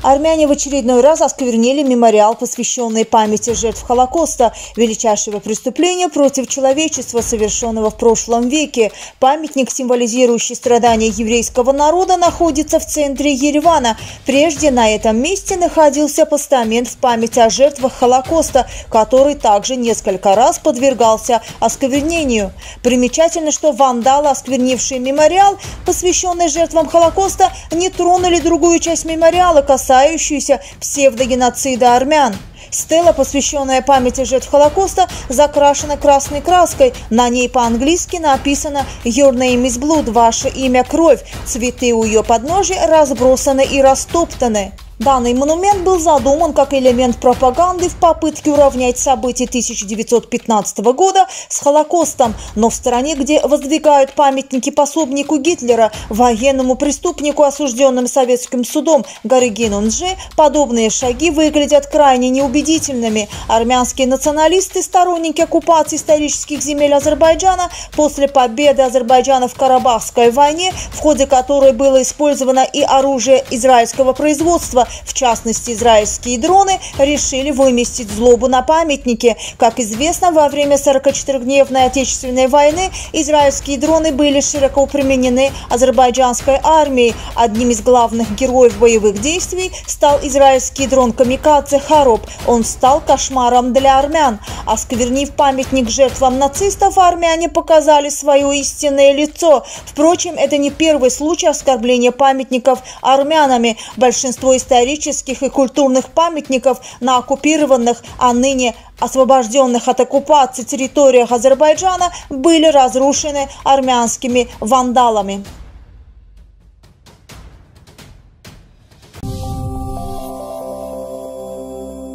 Армяне в очередной раз осквернили мемориал, посвященный памяти жертв Холокоста, величайшего преступления против человечества, совершенного в прошлом веке. Памятник, символизирующий страдания еврейского народа, находится в центре Еревана. Прежде на этом месте находился постамент в память о жертвах Холокоста, который также несколько раз подвергался осквернению. Примечательно, что вандалы, осквернившие мемориал, посвященный жертвам Холокоста, не тронули другую часть мемориала, касающуюся псевдогеноцида армян. Стела, посвященная памяти жертв Холокоста, закрашена красной краской. На ней по-английски написано «Your name is blood» – «Ваше имя – кровь». Цветы у ее подножия разбросаны и растоптаны. Данный монумент был задуман как элемент пропаганды в попытке уравнять события 1915 года с Холокостом. Но в стране, где воздвигают памятники пособнику Гитлера, военному преступнику, осужденным советским судом Гаригину Ндже, подобные шаги выглядят крайне неубедительными. Армянские националисты, сторонники оккупации исторических земель Азербайджана, после победы Азербайджана в Карабахской войне, в ходе которой было использовано и оружие израильского производства, в частности израильские дроны, решили выместить злобу на памятнике. Как известно, во время 44-дневной Отечественной войны израильские дроны были широко применены азербайджанской армией. Одним из главных героев боевых действий стал израильский дрон «Камикадзе» «Хароб». Он стал кошмаром для армян. Осквернив памятник жертвам нацистов, армяне показали свое истинное лицо. Впрочем, это не первый случай оскорбления памятников армянами. Большинство исторических и культурных памятников на оккупированных, а ныне освобожденных от оккупации территориях Азербайджана были разрушены армянскими вандалами.